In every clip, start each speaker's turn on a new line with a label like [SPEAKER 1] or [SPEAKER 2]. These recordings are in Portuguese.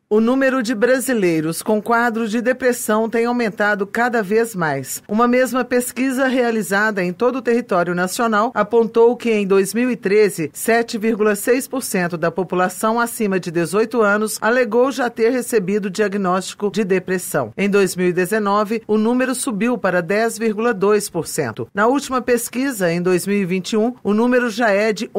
[SPEAKER 1] O número de brasileiros com quadro de depressão tem aumentado cada vez mais. Uma mesma pesquisa realizada em todo o território nacional apontou que em 2013, 7,6% da população acima de 18 anos alegou já ter recebido diagnóstico de depressão. Em 2019, o número subiu para 10,2%. Na última pesquisa, em 2021, o número já é de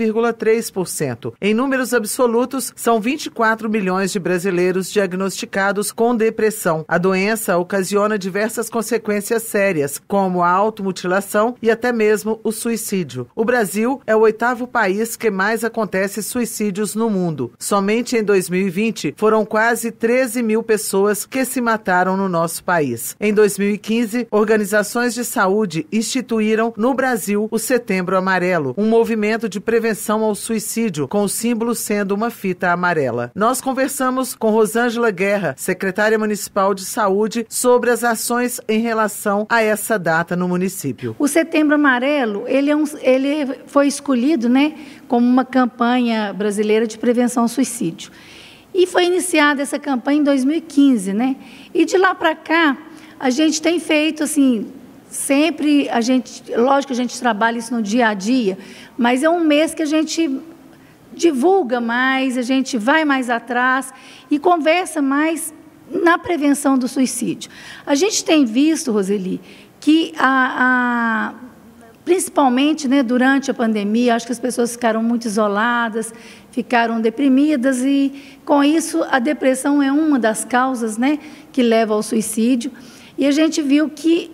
[SPEAKER 1] 11,3%. Em números absolutos, são 24 milhões de brasileiros diagnosticados com depressão. A doença ocasiona diversas consequências sérias, como a automutilação e até mesmo o suicídio. O Brasil é o 8º país que mais acontece suicídios no mundo. Somente em 2020, foram quase 13 mil pessoas que se mataram no nosso país. Em 2015, organizações de saúde instituíram no Brasil o Setembro Amarelo, um movimento de prevenção ao suicídio, com o símbolo sendo uma fita amarela. Nós conversamos com Rosângela Guerra, secretária municipal de saúde, sobre as ações em relação a essa data no município.
[SPEAKER 2] O Setembro Amarelo, ele foi escolhido, como uma campanha brasileira de prevenção ao suicídio. E foi iniciada essa campanha em 2015, E de lá para cá, a gente tem feito, sempre lógico que a gente trabalha isso no dia a dia, mas é um mês que a gente divulga mais, a gente vai mais atrás e conversa mais na prevenção do suicídio. A gente tem visto, Roseli, que principalmente durante a pandemia, acho que as pessoas ficaram muito isoladas, ficaram deprimidas e, com isso, a depressão é uma das causas que leva ao suicídio. E a gente viu que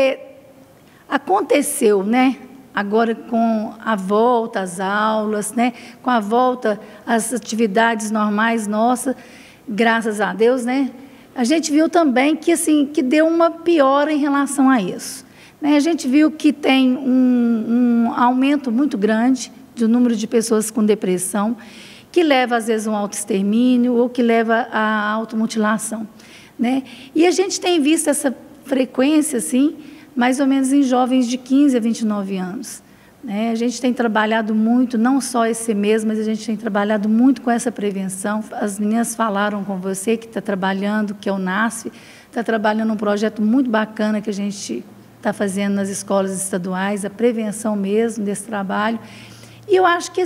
[SPEAKER 2] aconteceu, agora com a volta às aulas, com a volta às atividades normais nossas, graças a Deus, a gente viu também que deu uma piora em relação a isso. A gente viu que tem um aumento muito grande do número de pessoas com depressão, que leva, às vezes, a um autoextermínio ou que leva à automutilação. E a gente tem visto essa frequência, mais ou menos em jovens de 15 a 29 anos. A gente tem trabalhado muito, não só esse mês, mas a gente tem trabalhado muito com essa prevenção. As meninas falaram com você que está trabalhando, que é o NASF, está trabalhando um projeto muito bacana que a gente está fazendo nas escolas estaduais, a prevenção mesmo desse trabalho. E eu acho que,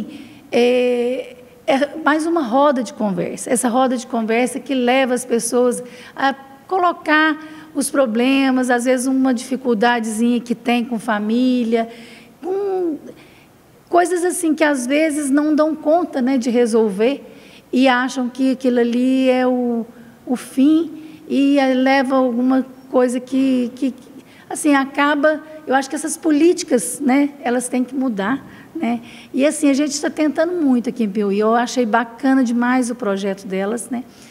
[SPEAKER 2] é mais uma roda de conversa, essa roda de conversa que leva as pessoas a colocar os problemas, às vezes uma dificuldadezinha que tem com família, coisas que às vezes não dão conta de resolver e acham que aquilo ali é o fim e leva alguma coisa que acaba. Eu acho que essas políticas, elas têm que mudar, E a gente está tentando muito aqui em Piauí. Eu achei bacana demais o projeto delas,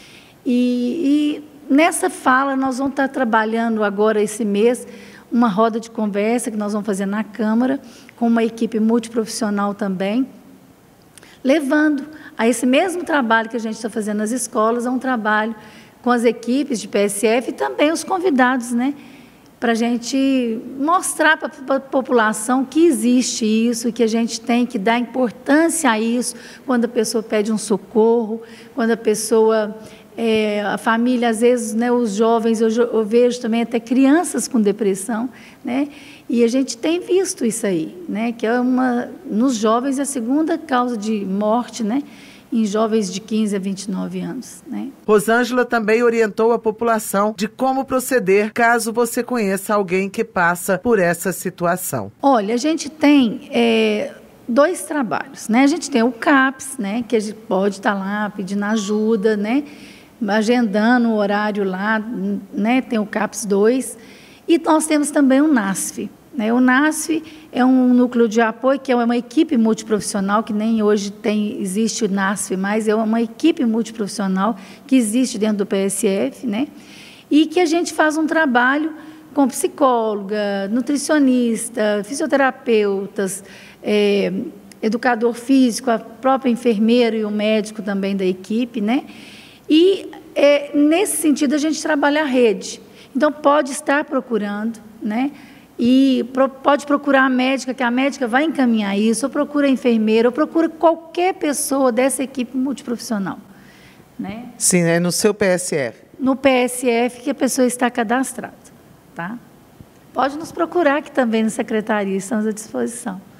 [SPEAKER 2] E nessa fala, nós vamos estar trabalhando agora, esse mês, uma roda de conversa que nós vamos fazer na Câmara, com uma equipe multiprofissional também, levando a esse mesmo trabalho que a gente está fazendo nas escolas, a um trabalho com as equipes de PSF e também os convidados, para a gente mostrar para a população que existe isso, que a gente tem que dar importância a isso, quando a pessoa pede um socorro, quando a pessoa... a família, às vezes, os jovens, eu vejo também até crianças com depressão, e a gente tem visto isso aí, que é nos jovens, a segunda causa de morte, em jovens de 15 a 29 anos.
[SPEAKER 1] Rosângela também orientou a população de como proceder caso você conheça alguém que passa por essa situação.
[SPEAKER 2] Olha, a gente tem... 2 trabalhos, A gente tem o CAPS, que a gente pode estar lá pedindo ajuda, agendando o horário lá, tem o CAPS 2, e nós temos também o NASF. O NASF é um núcleo de apoio, que é uma equipe multiprofissional, que nem hoje existe o NASF, mas é uma equipe multiprofissional que existe dentro do PSF, e que a gente faz um trabalho com psicóloga, nutricionista, fisioterapeutas, educador físico, a própria enfermeira e o médico também da equipe, E, nesse sentido, a gente trabalha a rede. Então, pode estar procurando, e pode procurar a médica, que a médica vai encaminhar isso, ou procura a enfermeira, ou procura qualquer pessoa dessa equipe multiprofissional. né?
[SPEAKER 1] Sim, é no seu PSF.
[SPEAKER 2] No PSF que a pessoa está cadastrada, tá? Pode nos procurar aqui também na secretaria, estamos à disposição.